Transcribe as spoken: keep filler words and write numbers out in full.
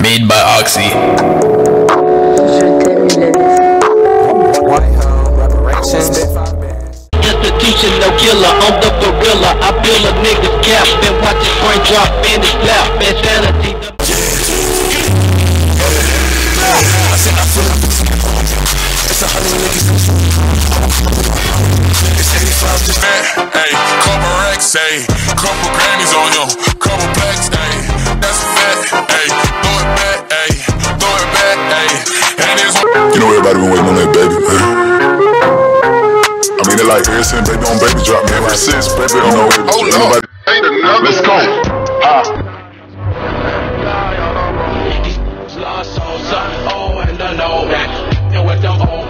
Made by Oxy. Je t'aime, il a dit. Just a teacher, no killer, I'm the gorilla. I feel a nigga's cap and watch his brain drop in his lap. Insanity. I said I feel like it's a hundred niggas. It's eighty-five just that. Hey, couple racks, hey, couple Grammys on you, couple blacks, hey, that's a fact. Hey, throw it back, hey, throw it back, hey. And it's you know everybody been waiting on that baby, man. I mean, they like ever since baby on baby drop, man. Ever since baby on no baby drop. Oh no, ain't another. Let's go. Ah. Lost souls, oh, and the low back, and with them old